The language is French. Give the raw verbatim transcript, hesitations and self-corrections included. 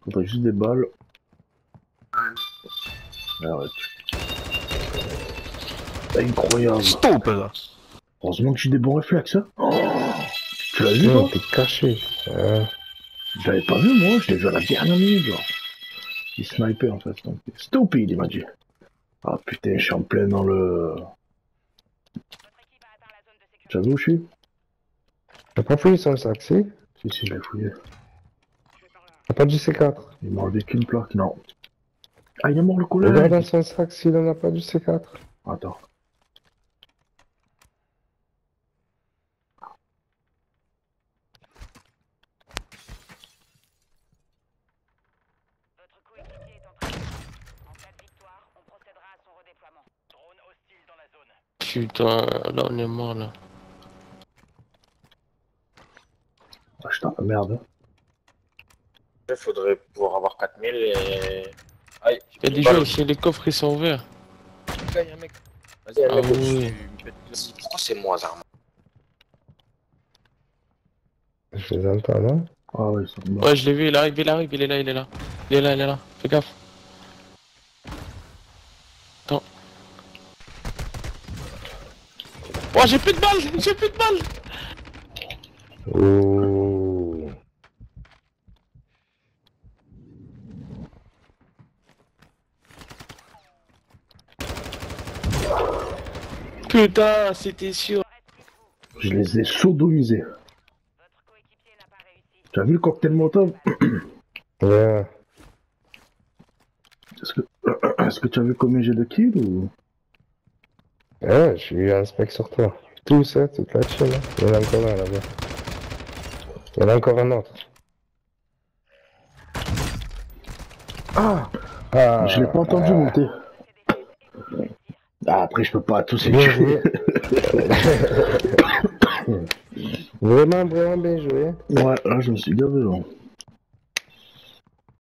Faudrait juste des balles. Arrête. Incroyable. Stop là. Heureusement que j'ai des bons réflexes, hein. Oh, tu l'as vu, Non, toi? t'es caché. Euh... Je l'avais pas vu, moi. Je l'ai vu à la dernière minute, genre. Il snipait, en fait. Donc, stupide, il m'a dit. Ah, putain, je suis en plein dans le... Tu as vu où je suis? T'as pas fouillé son sac, si? Si, si, je l'ai fouillé. T'as pas du C quatre? Il m'a enlevé qu'une plaque, non. Ah, il est mort le collègue. Regarde dans son sac s'il en a pas du C quatre. Attends. Votre coéquipier est en train de... En cas de victoire, on procédera à son redéploiement. Drone hostile dans la zone. Putain, là on est mort là. Ah, je t'en merde. Il faudrait pouvoir avoir quatre mille et... Aïe, Il y a des gens aussi, les coffres ils sont ouverts. Il y a un mec. Vas-y, un Ah mec oui. au-dessus. Pourquoi c'est moi, Zarma? Je les entends, non? Ah ouais, ils sont morts. Ouais, je l'ai vu, il arrive, il arrive, il est là, il est là. Il est là, il est là. Fais gaffe. Attends. Oh, j'ai plus de balles, j'ai plus de balles. Oh. Putain, c'était sûr. Je les ai sodomisés. Votre coéquipier n'a pas réussi. Tu as vu le cocktail Molotov? Ouais. Est-ce que... Est-ce que tu as vu combien j'ai de kills ou... Ouais, je suis un spec sur toi. Tout ça, toute la chaîne. Il y en a encore un là-bas. Il y en a encore un autre. Ah, Ah. je l'ai pas entendu ah. monter. Ah, après, je peux pas tous Bien écrire. joué. Vraiment, vraiment bien joué. Ouais, là, je me suis gavé, là.